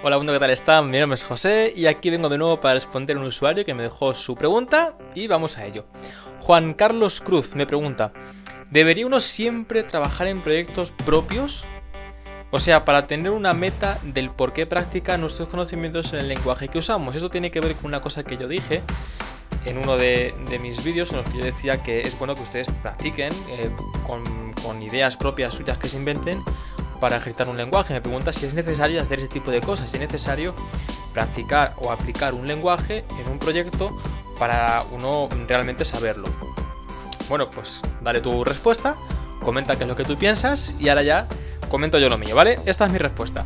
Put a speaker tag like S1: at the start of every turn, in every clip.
S1: Hola mundo, ¿qué tal están? Mi nombre es José y aquí vengo de nuevo para responder a un usuario que me dejó su pregunta y vamos a ello. Juan Carlos Cruz me pregunta: ¿debería uno siempre trabajar en proyectos propios? O sea, para tener una meta del por qué practicar nuestros conocimientos en el lenguaje que usamos. Esto tiene que ver con una cosa que yo dije en uno de mis vídeos en los que yo decía que es bueno que ustedes practiquen con ideas propias suyas que se inventen para ejecutar un lenguaje. Me pregunta si es necesario hacer ese tipo de cosas, si es necesario practicar o aplicar un lenguaje en un proyecto para uno realmente saberlo. Bueno, pues dale tu respuesta, comenta qué es lo que tú piensas y ahora ya comento yo lo mío, ¿vale? Esta es mi respuesta.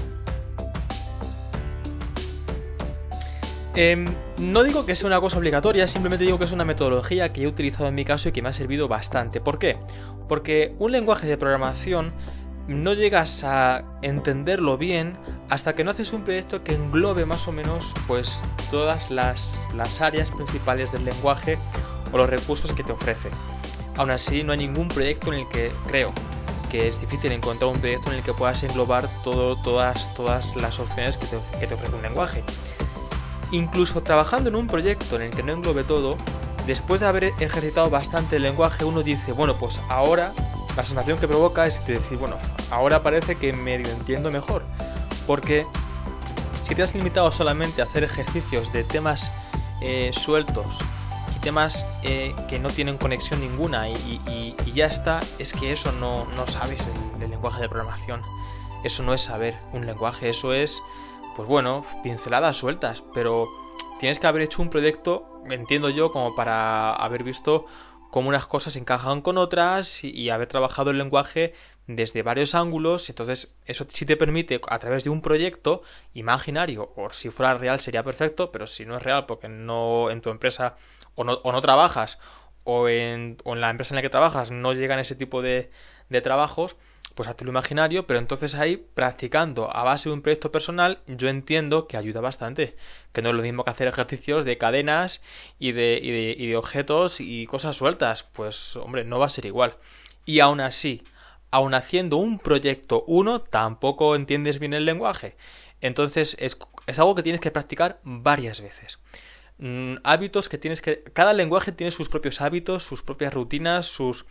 S1: No digo que sea una cosa obligatoria, simplemente digo que es una metodología que he utilizado en mi caso y que me ha servido bastante. ¿Por qué? Porque un lenguaje de programación no llegas a entenderlo bien hasta que no haces un proyecto que englobe más o menos pues todas las áreas principales del lenguaje o los recursos que te ofrece. Aún así, no hay ningún proyecto en el que creo que es difícil encontrar un proyecto en el que puedas englobar todas las opciones que te ofrece un lenguaje. Incluso trabajando en un proyecto en el que no englobe todo, después de haber ejercitado bastante el lenguaje, uno dice, bueno, pues ahora la sensación que provoca es decir, bueno, ahora parece que medio entiendo mejor. Porque si te has limitado solamente a hacer ejercicios de temas sueltos y temas que no tienen conexión ninguna y ya está, es que eso no sabes el lenguaje de programación. Eso no es saber un lenguaje, eso es, pues bueno, pinceladas sueltas, pero tienes que haber hecho un proyecto, entiendo yo, como para haber visto cómo unas cosas encajan con otras y haber trabajado el lenguaje desde varios ángulos. Entonces eso sí te permite, a través de un proyecto imaginario, o si fuera real sería perfecto, pero si no es real porque no en tu empresa o no trabajas o en la empresa en la que trabajas no llegan ese tipo de trabajos, pues hazte lo imaginario, pero entonces ahí, practicando a base de un proyecto personal, yo entiendo que ayuda bastante. Que no es lo mismo que hacer ejercicios de cadenas y de objetos y cosas sueltas. Pues, hombre, no va a ser igual. Y aún así, aún haciendo un proyecto uno, tampoco entiendes bien el lenguaje. Entonces, es algo que tienes que practicar varias veces. Hábitos que tienes que... Cada lenguaje tiene sus propios hábitos, sus propias rutinas, sus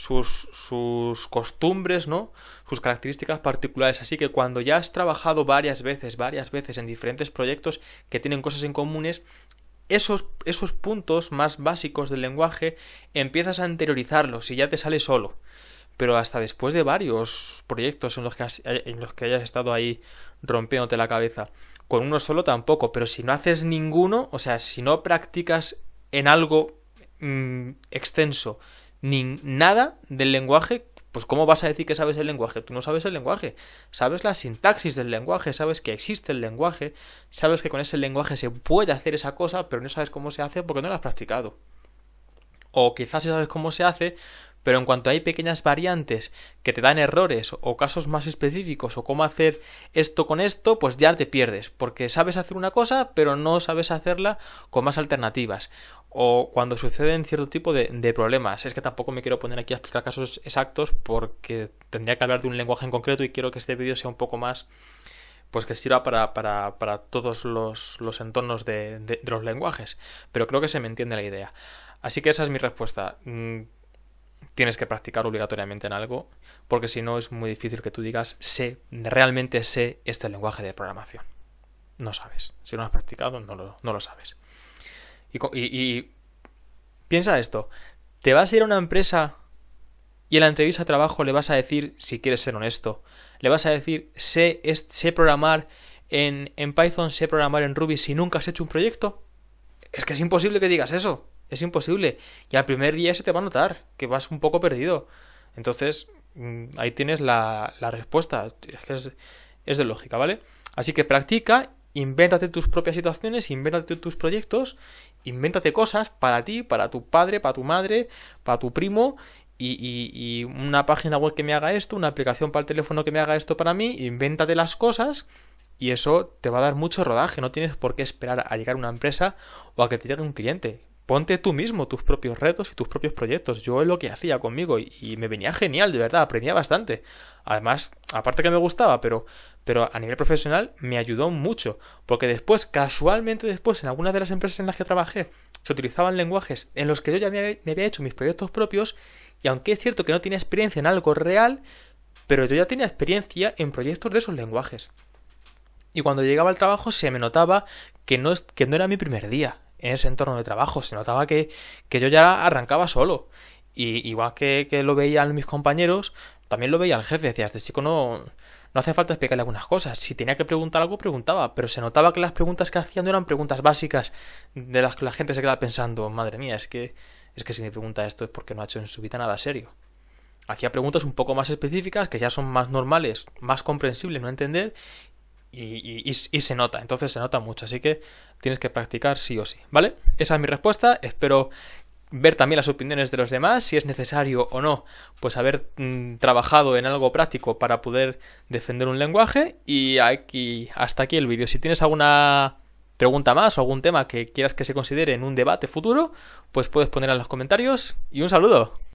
S1: costumbres, ¿no? Sus características particulares. Así que cuando ya has trabajado varias veces en diferentes proyectos que tienen cosas en comunes, esos puntos más básicos del lenguaje empiezas a interiorizarlos y ya te sale solo. Pero hasta después de varios proyectos en los que hayas estado ahí rompiéndote la cabeza. Con uno solo tampoco, pero si no haces ninguno, o sea, si no practicas en algo extenso ni nada del lenguaje, pues ¿cómo vas a decir que sabes el lenguaje? Tú no sabes el lenguaje, sabes la sintaxis del lenguaje, sabes que existe el lenguaje, sabes que con ese lenguaje se puede hacer esa cosa, pero no sabes cómo se hace porque no lo has practicado. O quizás sabes cómo se hace, pero en cuanto hay pequeñas variantes que te dan errores o casos más específicos o cómo hacer esto con esto, pues ya te pierdes, porque sabes hacer una cosa pero no sabes hacerla con más alternativas. O cuando suceden cierto tipo de problemas. Es que tampoco me quiero poner aquí a explicar casos exactos porque tendría que hablar de un lenguaje en concreto y quiero que este vídeo sea un poco más, pues que sirva para todos los entornos de los lenguajes. Pero creo que se me entiende la idea. Así que esa es mi respuesta. Tienes que practicar obligatoriamente en algo, porque si no es muy difícil que tú digas realmente sé este lenguaje de programación. No sabes. Si no has practicado, no lo sabes. Y piensa esto. ¿Te vas a ir a una empresa y en la entrevista de trabajo le vas a decir, si quieres ser honesto, le vas a decir sé programar en Python, sé programar en Ruby si nunca has hecho un proyecto? Es que es imposible que digas eso. Es imposible. Y al primer día se te va a notar que vas un poco perdido. Entonces, ahí tienes la respuesta. Es que es de lógica, ¿vale? Así que practica, invéntate tus propias situaciones, invéntate tus proyectos, invéntate cosas para ti, para tu padre, para tu madre, para tu primo, y una página web que me haga esto, una aplicación para el teléfono que me haga esto para mí, invéntate las cosas. Y eso te va a dar mucho rodaje. No tienes por qué esperar a llegar a una empresa o a que te llegue un cliente. ponte tú mismo tus propios retos y tus propios proyectos. Yo es lo que hacía conmigo y me venía genial, de verdad, aprendía bastante. Además, aparte que me gustaba, pero a nivel profesional me ayudó mucho, porque después, casualmente después, en algunas de las empresas en las que trabajé, se utilizaban lenguajes en los que yo ya me había hecho mis proyectos propios, y aunque es cierto que no tenía experiencia en algo real, pero yo ya tenía experiencia en proyectos de esos lenguajes. Y cuando llegaba al trabajo se me notaba que no era mi primer día en ese entorno de trabajo. Se notaba que yo ya arrancaba solo. Y igual que lo veían mis compañeros, también lo veía el jefe. Decía, este chico no hace falta explicarle algunas cosas. Si tenía que preguntar algo, preguntaba. Pero se notaba que las preguntas que hacía no eran preguntas básicas de las que la gente se queda pensando, madre mía, es que si me pregunta esto es porque no ha hecho en su vida nada serio. Hacía preguntas un poco más específicas, que ya son más normales, más comprensibles, no entender, y se nota, entonces se nota mucho, así que tienes que practicar sí o sí, ¿vale? Esa es mi respuesta, espero ver también las opiniones de los demás, si es necesario o no, pues haber trabajado en algo práctico para poder defender un lenguaje, y hasta aquí el vídeo. Si tienes alguna pregunta más o algún tema que quieras que se considere en un debate futuro, pues puedes ponerla en los comentarios, y un saludo.